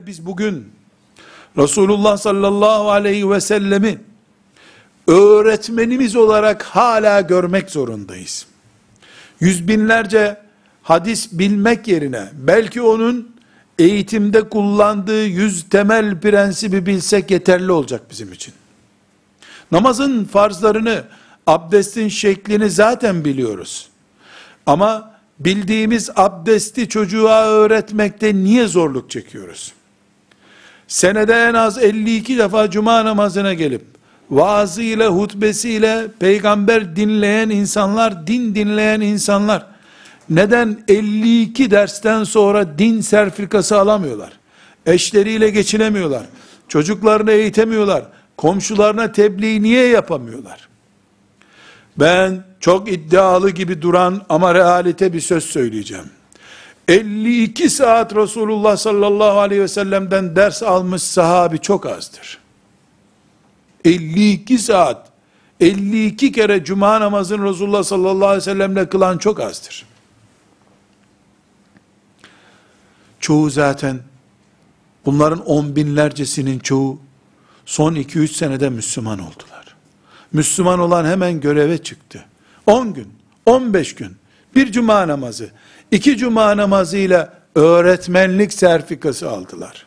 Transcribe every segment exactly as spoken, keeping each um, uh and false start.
Biz bugün Resulullah sallallahu aleyhi ve sellemi öğretmenimiz olarak hala görmek zorundayız. Yüz binlerce hadis bilmek yerine belki onun eğitimde kullandığı yüz temel prensibi bilsek yeterli olacak bizim için. Namazın farzlarını, abdestin şeklini zaten biliyoruz. Ama bildiğimiz abdesti çocuğa öğretmekte niye zorluk çekiyoruz? Senede en az elli iki defa cuma namazına gelip vaazıyla, hutbesiyle peygamber dinleyen insanlar, din dinleyen insanlar neden elli iki dersten sonra din sertifikası alamıyorlar? Eşleriyle geçinemiyorlar. Çocuklarını eğitemiyorlar. Komşularına tebliğ niye yapamıyorlar? Ben çok iddialı gibi duran ama realite bir söz söyleyeceğim. elli iki saat Resulullah sallallahu aleyhi ve sellem'den ders almış sahabi çok azdır. elli iki saat, elli iki kere cuma namazını Resulullah sallallahu aleyhi ve sellem'le kılan çok azdır. Çoğu zaten, bunların on binlercesinin çoğu, son iki üç senede Müslüman oldular. Müslüman olan hemen göreve çıktı. on gün, on beş gün, bir cuma namazı, iki cuma namazıyla öğretmenlik sertifikası aldılar.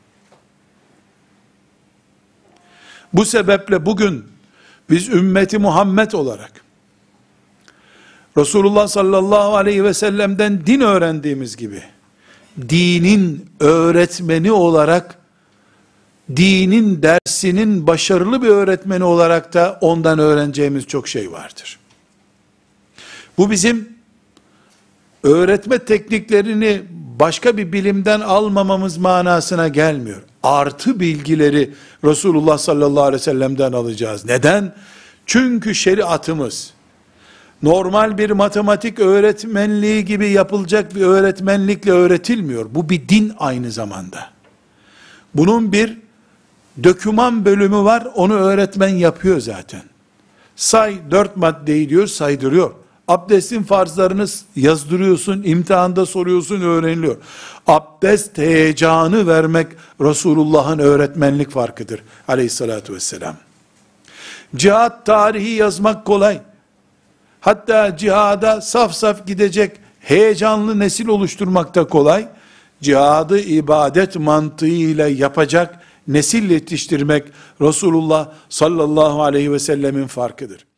Bu sebeple bugün biz ümmeti Muhammed olarak Resulullah sallallahu aleyhi ve sellem'den din öğrendiğimiz gibi dinin öğretmeni olarak, dinin dersinin başarılı bir öğretmeni olarak da ondan öğreneceğimiz çok şey vardır. Bu bizim öğretme tekniklerini başka bir bilimden almamamız manasına gelmiyor. Artı bilgileri Resulullah sallallahu aleyhi ve sellem'den alacağız. Neden? Çünkü şeriatımız normal bir matematik öğretmenliği gibi yapılacak bir öğretmenlikle öğretilmiyor. Bu bir din aynı zamanda. Bunun bir döküman bölümü var, onu öğretmen yapıyor zaten. Say dört maddeyi diyor, saydırıyor. Abdestin farzlarını yazdırıyorsun, imtihanda soruyorsun, öğreniliyor. Abdest heyecanı vermek Resulullah'ın öğretmenlik farkıdır aleyhissalatü vesselam. Cihat tarihi yazmak kolay. Hatta cihada saf saf gidecek heyecanlı nesil oluşturmak da kolay. Cihadı ibadet mantığıyla yapacak nesil yetiştirmek Resulullah sallallahu aleyhi ve sellemin farkıdır.